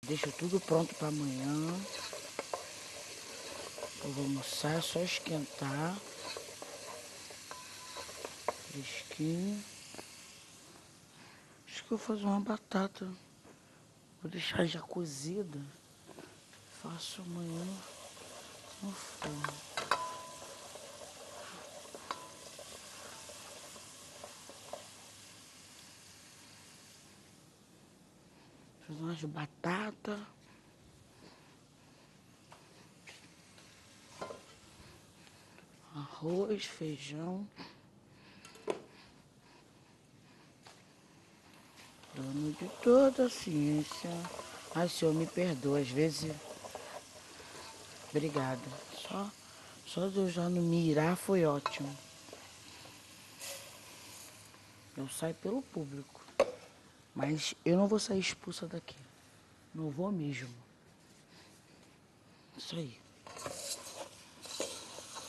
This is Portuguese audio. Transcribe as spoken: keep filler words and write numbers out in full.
Deixo tudo pronto para amanhã. Eu vou almoçar, é só esquentar. Fresquinho. Acho que eu vou fazer uma batata. Vou deixar já cozida. Faço amanhã no forno. Fazer umas batatas. Arroz, feijão. Dono de toda a ciência. Ai, Senhor, me perdoa. Às vezes... Obrigada. Só, só de eu já não mirar foi ótimo. Eu saio pelo público. Mas eu não vou sair expulsa daqui. Não vou mesmo. Isso aí.